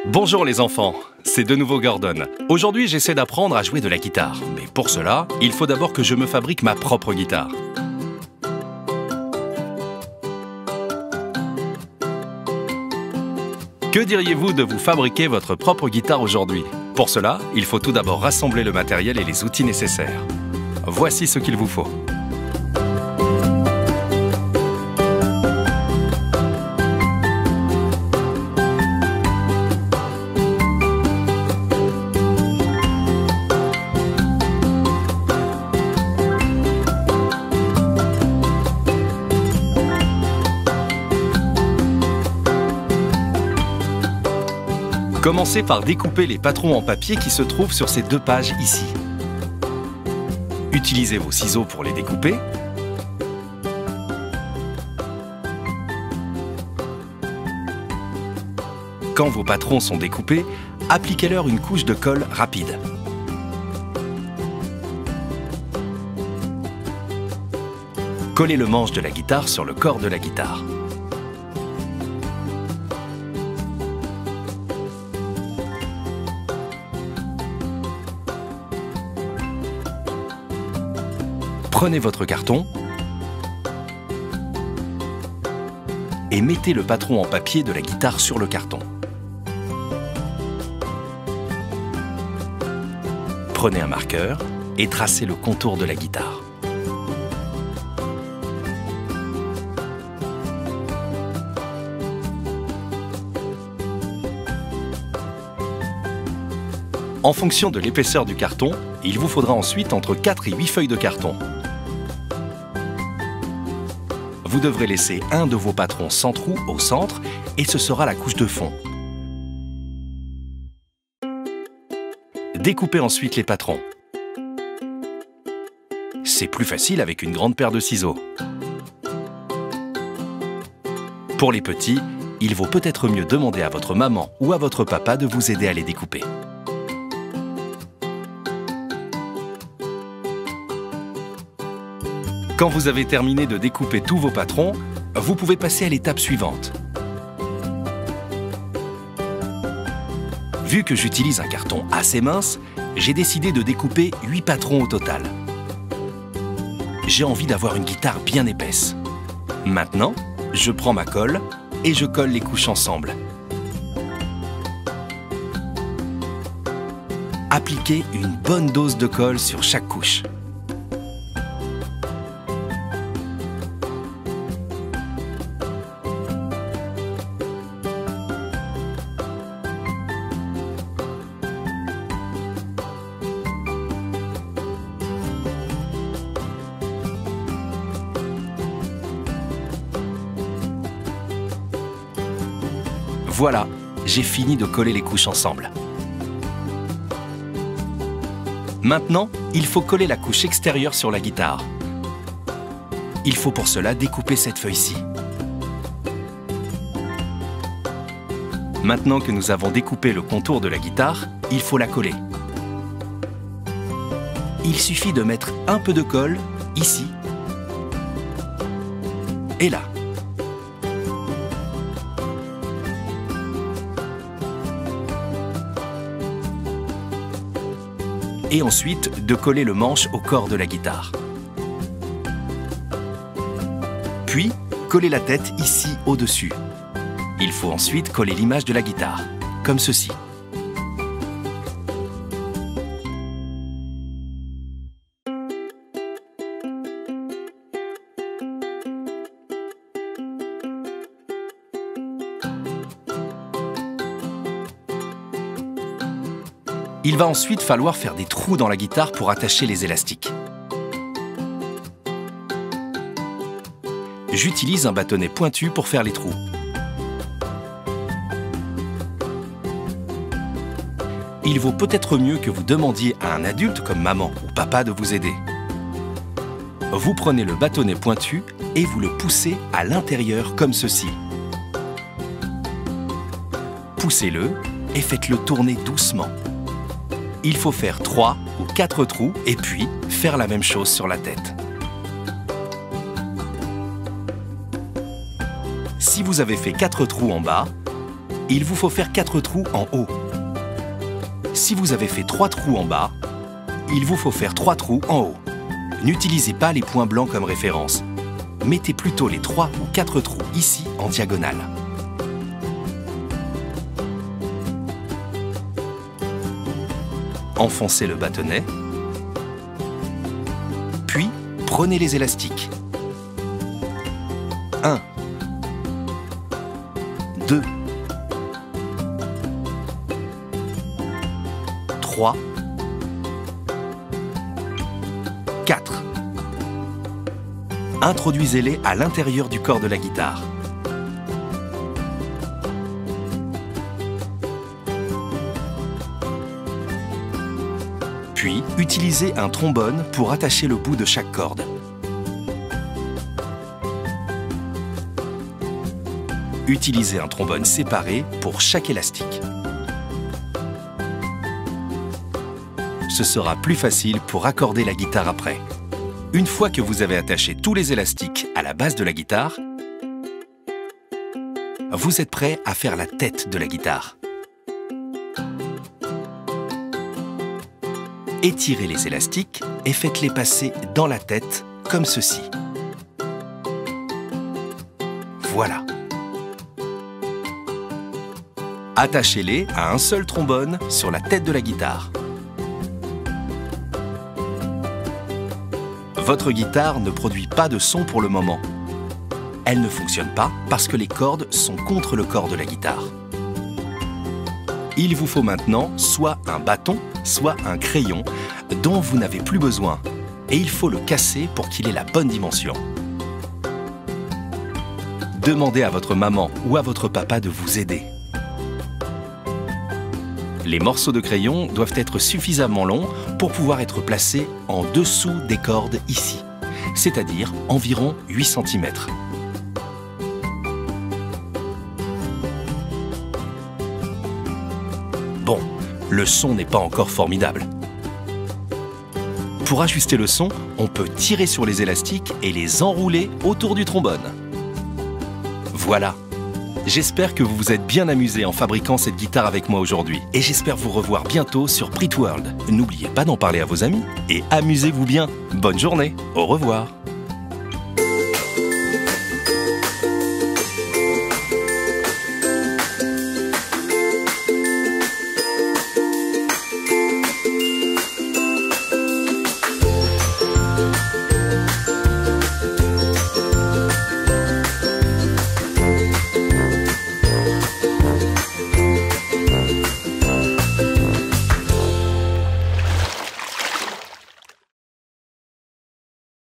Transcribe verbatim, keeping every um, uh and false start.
Bonjour les enfants, c'est de nouveau Gordon. Aujourd'hui, j'essaie d'apprendre à jouer de la guitare. Mais pour cela, il faut d'abord que je me fabrique ma propre guitare. Que diriez-vous de vous fabriquer votre propre guitare aujourd'hui? Pour cela, il faut tout d'abord rassembler le matériel et les outils nécessaires. Voici ce qu'il vous faut. Commencez par découper les patrons en papier qui se trouvent sur ces deux pages ici. Utilisez vos ciseaux pour les découper. Quand vos patrons sont découpés, appliquez-leur une couche de colle rapide. Collez le manche de la guitare sur le corps de la guitare. Prenez votre carton et mettez le patron en papier de la guitare sur le carton. Prenez un marqueur et tracez le contour de la guitare. En fonction de l'épaisseur du carton, il vous faudra ensuite entre quatre et huit feuilles de carton. Vous devrez laisser un de vos patrons sans trou au centre et ce sera la couche de fond. Découpez ensuite les patrons. C'est plus facile avec une grande paire de ciseaux. Pour les petits, il vaut peut-être mieux demander à votre maman ou à votre papa de vous aider à les découper. Quand vous avez terminé de découper tous vos patrons, vous pouvez passer à l'étape suivante. Vu que j'utilise un carton assez mince, j'ai décidé de découper huit patrons au total. J'ai envie d'avoir une guitare bien épaisse. Maintenant, je prends ma colle et je colle les couches ensemble. Appliquez une bonne dose de colle sur chaque couche. Voilà, j'ai fini de coller les couches ensemble. Maintenant, il faut coller la couche extérieure sur la guitare. Il faut pour cela découper cette feuille-ci. Maintenant que nous avons découpé le contour de la guitare, il faut la coller. Il suffit de mettre un peu de colle ici et là. Et ensuite de coller le manche au corps de la guitare. Puis, coller la tête ici au-dessus. Il faut ensuite coller l'image de la guitare, comme ceci. Il va ensuite falloir faire des trous dans la guitare pour attacher les élastiques. J'utilise un bâtonnet pointu pour faire les trous. Il vaut peut-être mieux que vous demandiez à un adulte comme maman ou papa de vous aider. Vous prenez le bâtonnet pointu et vous le poussez à l'intérieur comme ceci. Poussez-le et faites-le tourner doucement. Il faut faire trois ou quatre trous et puis faire la même chose sur la tête. Si vous avez fait quatre trous en bas, il vous faut faire quatre trous en haut. Si vous avez fait trois trous en bas, il vous faut faire trois trous en haut. N'utilisez pas les points blancs comme référence. Mettez plutôt les trois ou quatre trous ici en diagonale. Enfoncez le bâtonnet, puis prenez les élastiques. un, deux, trois, quatre. Introduisez-les à l'intérieur du corps de la guitare. Puis, utilisez un trombone pour attacher le bout de chaque corde. Utilisez un trombone séparé pour chaque élastique. Ce sera plus facile pour accorder la guitare après. Une fois que vous avez attaché tous les élastiques à la base de la guitare, vous êtes prêt à faire la tête de la guitare. Étirez les élastiques et faites-les passer dans la tête, comme ceci. Voilà. Attachez-les à un seul trombone sur la tête de la guitare. Votre guitare ne produit pas de son pour le moment. Elle ne fonctionne pas parce que les cordes sont contre le corps de la guitare. Il vous faut maintenant soit un bâton, soit un crayon dont vous n'avez plus besoin. Et il faut le casser pour qu'il ait la bonne dimension. Demandez à votre maman ou à votre papa de vous aider. Les morceaux de crayon doivent être suffisamment longs pour pouvoir être placés en dessous des cordes ici, c'est-à-dire environ huit centimètres. Bon, le son n'est pas encore formidable. Pour ajuster le son, on peut tirer sur les élastiques et les enrouler autour du trombone. Voilà. J'espère que vous vous êtes bien amusé en fabriquant cette guitare avec moi aujourd'hui. Et j'espère vous revoir bientôt sur Preet World. N'oubliez pas d'en parler à vos amis et amusez-vous bien. Bonne journée, au revoir.